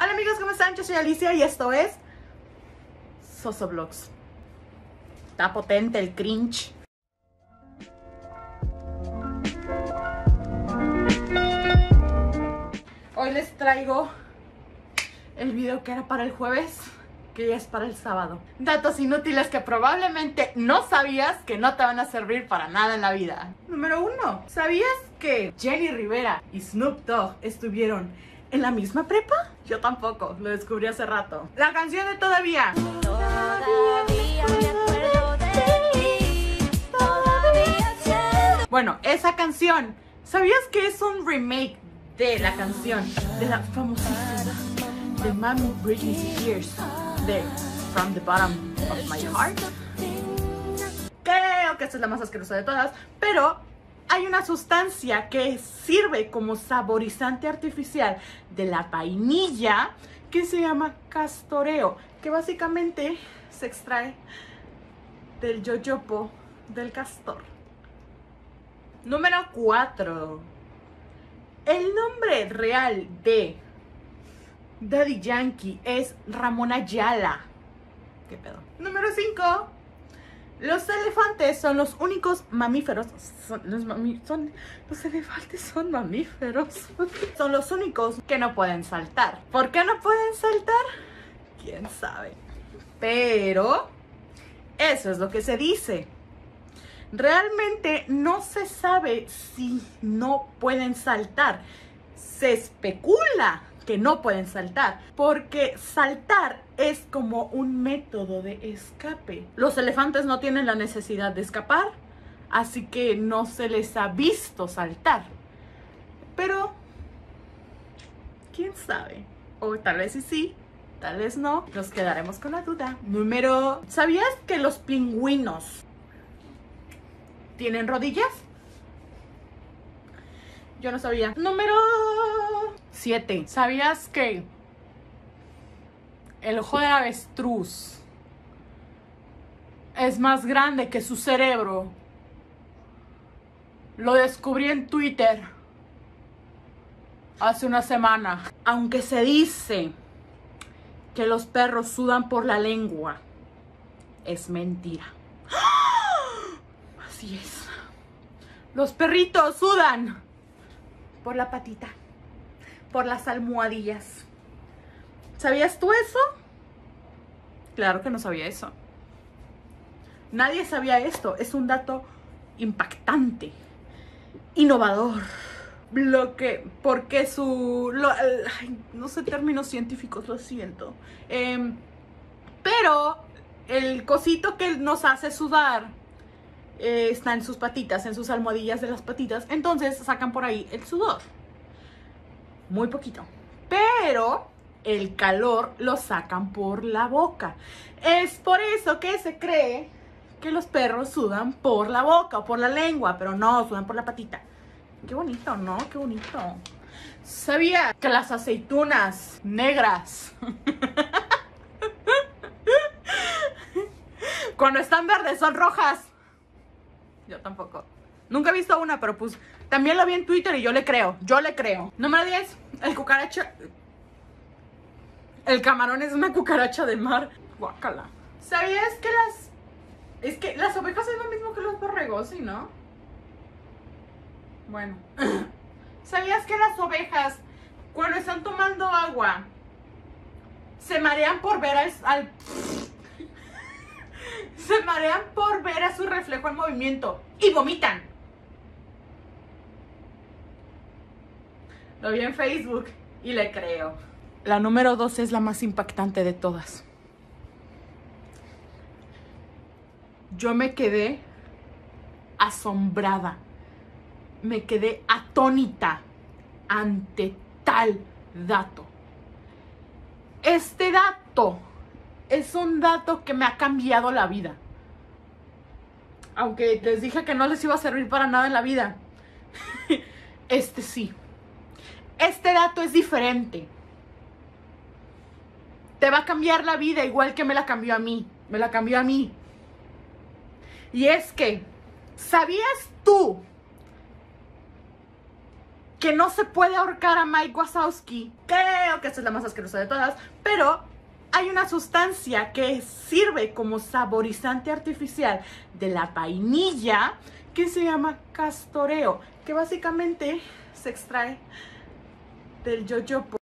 Hola amigos, ¿cómo están? Yo soy Alicia y esto es Sosoblogs. Está potente el cringe. Hoy les traigo el video que era para el jueves, que ya es para el sábado. Datos inútiles que probablemente no sabías, que no te van a servir para nada en la vida. Número 1. ¿Sabías que Jenny Rivera y Snoop Dogg estuvieron en la misma prepa? Yo tampoco, lo descubrí hace rato. La canción de Todavía. Todavía me acuerdo de ti, todavía. Bueno, esa canción, ¿sabías que es un remake de la canción de la famosísima de Mami Britney Spears de From the Bottom of My Heart? Creo que esta es la más asquerosa de todas, pero hay una sustancia que sirve como saborizante artificial de la vainilla que se llama castoreo, que básicamente se extrae del yoyopo del castor. Número 4. El nombre real de Daddy Yankee es Ramón Ayala. ¿Qué pedo? Número 5. Los elefantes son los únicos mamíferos. Los elefantes son mamíferos. Son los únicos que no pueden saltar. ¿Por qué no pueden saltar? ¿Quién sabe? Pero eso es lo que se dice. Realmente no se sabe si no pueden saltar. Se especula que no pueden saltar, porque saltar es como un método de escape. Los elefantes no tienen la necesidad de escapar, así que no se les ha visto saltar. Pero quién sabe, o tal vez sí, tal vez no. Nos quedaremos con la duda. ¿Sabías que los pingüinos tienen rodillas? Yo no sabía. Número 7. ¿Sabías que el ojo del avestruz es más grande que su cerebro? Lo descubrí en Twitter hace una semana. Aunque se dice que los perros sudan por la lengua, es mentira. Así es. Los perritos sudan por la patita, por las almohadillas. ¿Sabías tú eso? Claro que no sabía eso. Nadie sabía esto. Es un dato impactante, innovador. Porque no sé términos científicos, lo siento. Pero el cosito que nos hace sudar está en sus patitas, en sus almohadillas de las patitas. Entonces sacan por ahí el sudor. Muy poquito. Pero el calor lo sacan por la boca. Es por eso que se cree que los perros sudan por la boca o por la lengua, pero no, sudan por la patita. Qué bonito, ¿no? Qué bonito. ¿Sabía que las aceitunas negras cuando están verdes son rojas? Yo tampoco. Nunca he visto una, pero pues también lo vi en Twitter y yo le creo. Número 10. El camarón es una cucaracha de mar. Guácala. ¿Sabías que las ovejas es lo mismo que los borregos, sí, no? Bueno. ¿Sabías que las ovejas, cuando están tomando agua, se marean por ver se marean por ver a su reflejo en movimiento y vomitan? Lo vi en Facebook y le creo. La número 2 es la más impactante de todas. Yo me quedé asombrada. Me quedé atónita ante tal dato. Este dato es un dato que me ha cambiado la vida. Aunque les dije que no les iba a servir para nada en la vida. Sí. Este dato es diferente. Te va a cambiar la vida igual que me la cambió a mí. Me la cambió a mí. Y es que, ¿sabías tú que no se puede ahorcar a Mike Wazowski. Creo que esta es la más asquerosa de todas, pero hay una sustancia que sirve como saborizante artificial de la vainilla que se llama castoreo, que básicamente se extrae del yoyopo.